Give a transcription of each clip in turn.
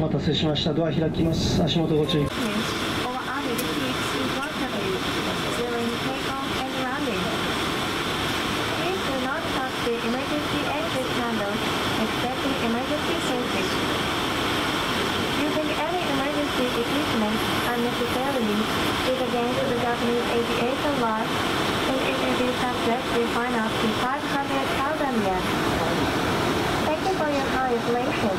待たせしました。ドア開きます。足元ご注意。 Unnecessarily is against the Japanese aviation law and it may be subject to fine up to 500,000 yen. Thank you for your cooperation.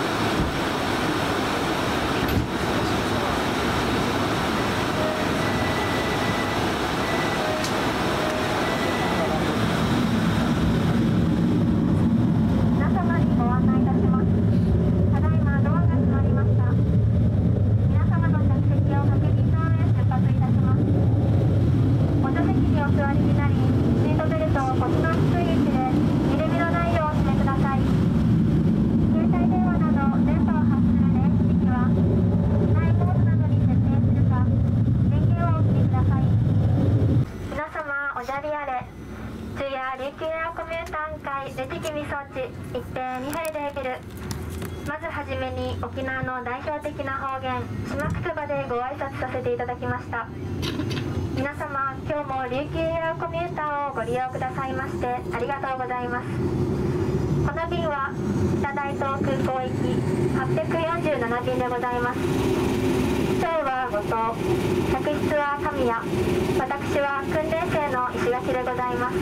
まずはじめに沖縄の代表的な方言島くつばでご挨拶させていただきました。皆様今日も琉球エアコミューターをご利用くださいましてありがとうございます。この便は北大東空港行き847便でございます。機長は後藤、客室は神谷、私は訓練生の石垣でございます。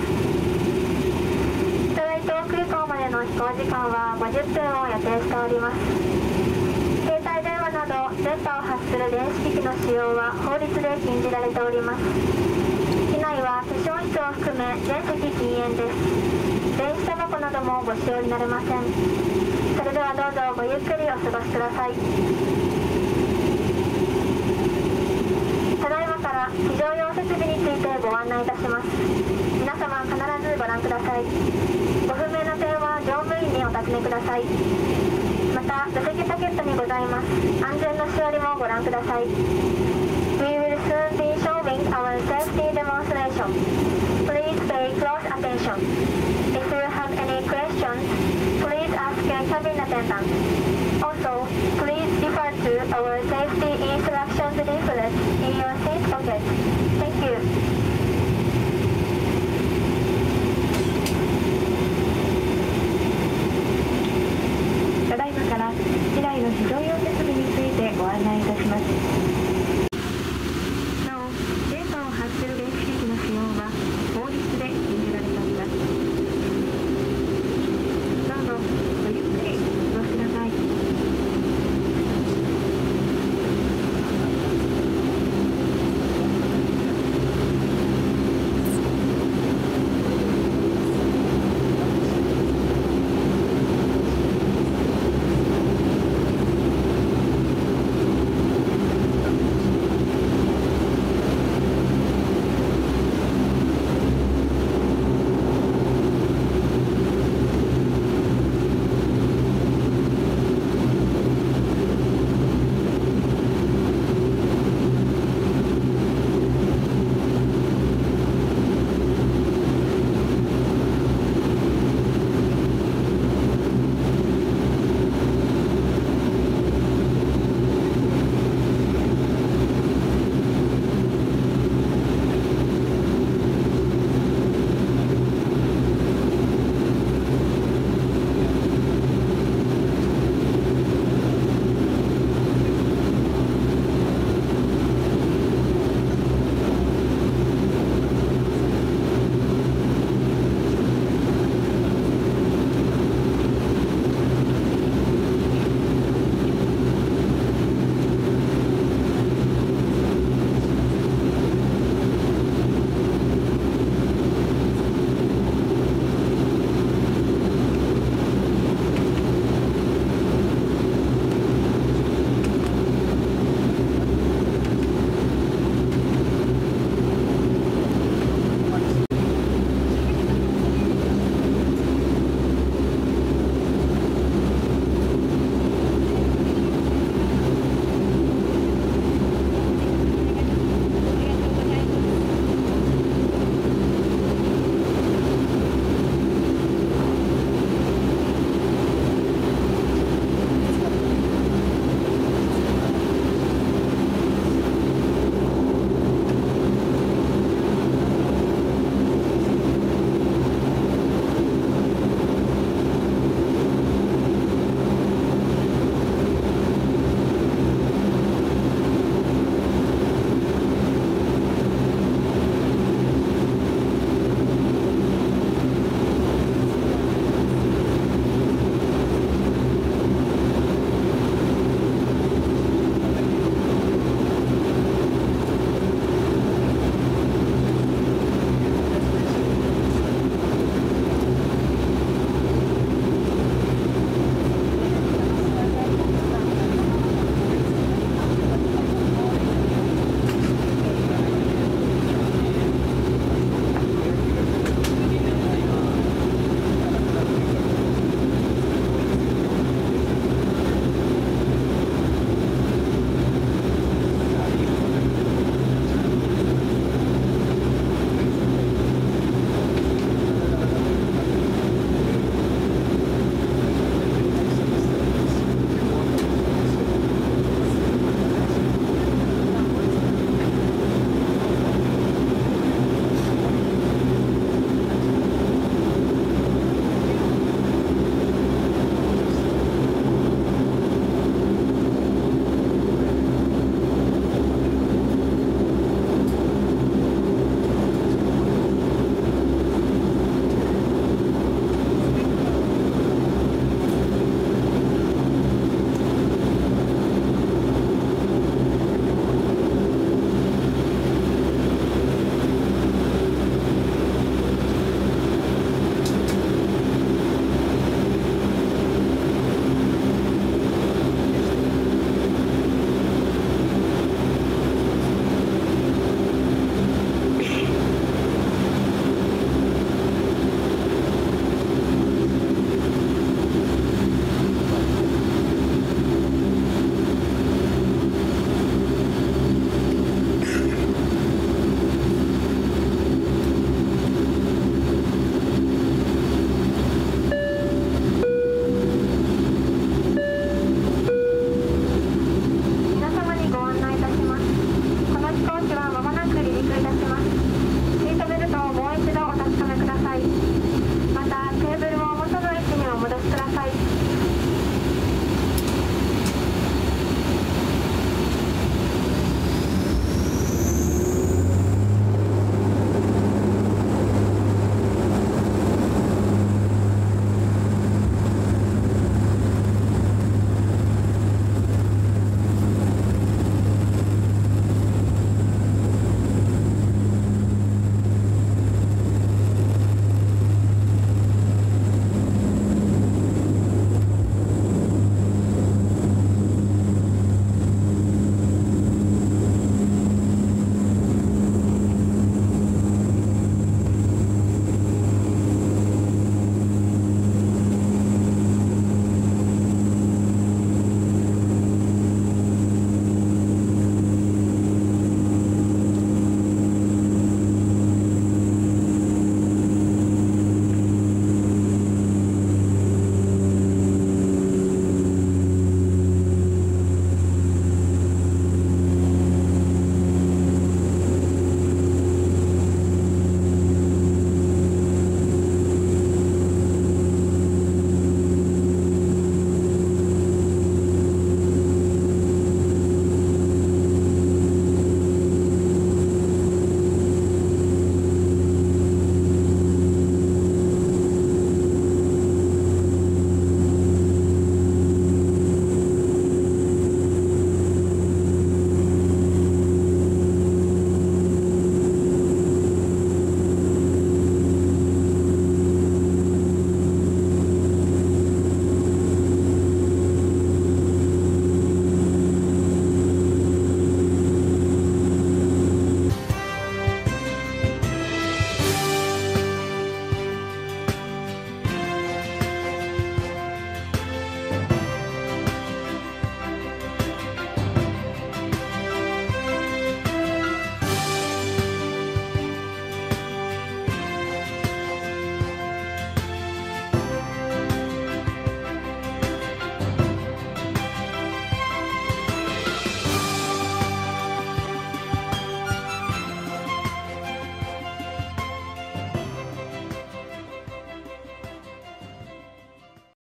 北大東空港までの飛行時間は50分を予定しております。携帯電話など電波を発する電子機器の使用は法律で禁じられております。機内は化粧室を含め全席禁煙です。電子タバコなどもご使用になれません。それではどうぞごゆっくりお過ごしください。ただいまから非常用設備についてご案内いたします。皆様必ずご覧ください。ご不明な点は乗務員にお尋ねください。また座席ポケットにございます安全のしおりもご覧ください。 We will soon be showing our safety demonstration. Please pay close attention. If you have any questions, please ask your cabin attendant. Also, please refer to our